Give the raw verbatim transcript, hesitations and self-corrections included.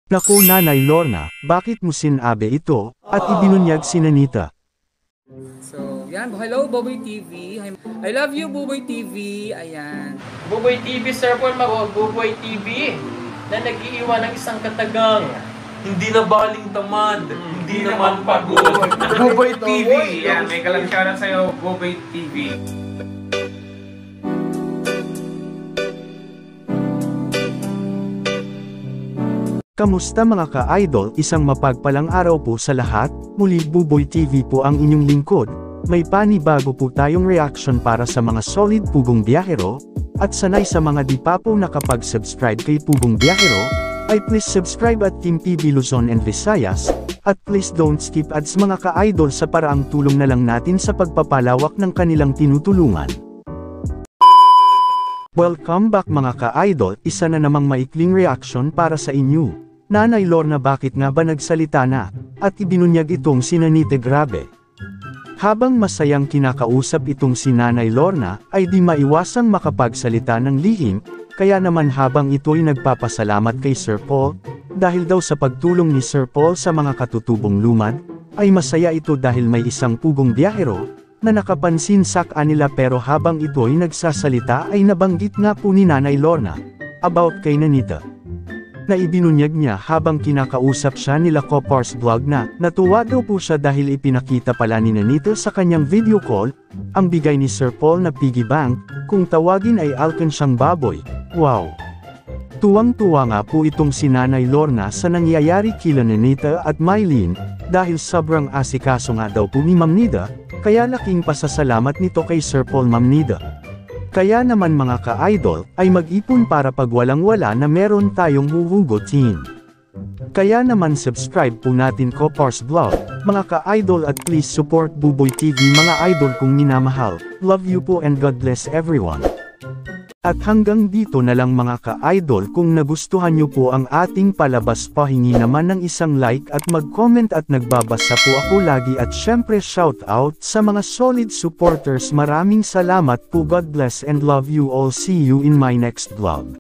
Naku Nanay Lorna, bakit mo sinabi ito, at ibinunyag si Nanita? So, yan. Hello, Buboy T V. I love you, Buboy T V. Ayan. Buboy T V, Sir Paul Mabog, Buboy T V, na nag-iiwan ng isang katagang. Hindi na baling tamad, hmm, hindi naman pagod. Buboy T V. Yan, may kalang shoutout sa'yo, Buboy T V. Kamusta mga ka-idol, isang mapagpalang araw po sa lahat, muli Buboy T V po ang inyong lingkod, may panibago po tayong reaction para sa mga solid Pugong Biyahero, at sanay sa mga di pa po nakapag-subscribe kay Pugong Biyahero, ay please subscribe at Team T V Luzon and Visayas, at please don't skip ads mga ka-idol sa paraang tulong na lang natin sa pagpapalawak ng kanilang tinutulungan. Welcome back mga ka-idol, isa na namang maikling reaction para sa inyo. Nanay Lorna bakit nga ba nagsalita na, at ibinunyag itong si Nanita grabe. Habang masayang kinakausap itong si Nanay Lorna, ay di maiwasang makapagsalita ng lihim, kaya naman habang ito'y nagpapasalamat kay Sir Paul, dahil daw sa pagtulong ni Sir Paul sa mga katutubong lumad, ay masaya ito dahil may isang Pugong Biyahero, na nakapansin sa kanila pero habang ito'y nagsasalita ay nabanggit nga po ni Nanay Lorna, about kay Nanita. Na ibinunyag niya habang kinakausap siya nila Kopars Vlog na, natuwa daw po siya dahil ipinakita pala ni Nanita sa kanyang video call, ang bigay ni Sir Paul na piggy bank, kung tawagin ay alkansyang baboy. Wow! Tuwang-tuwa nga po itong si Nanay Lorna sa nangyayari kila Nanita at Mylene, dahil sobrang asikaso nga daw po ni Ma'am Nida, kaya laking pasasalamat nito kay Sir Paul Ma'am Nida. Kaya naman mga ka-idol, ay mag-ipon para pag walang-wala na meron tayong huhugutin. Kaya naman subscribe po natin Kopars Vlog, mga ka-idol at please support Buboy T V mga idol kong minamahal. Love you po and God bless everyone. At hanggang dito na lang mga ka-idol, kung nagustuhan nyo po ang ating palabas pahingi naman ng isang like at mag-comment at nagbabasa po ako lagi at syempre shout out sa mga solid supporters, maraming salamat po, God bless and love you all, see you in my next vlog.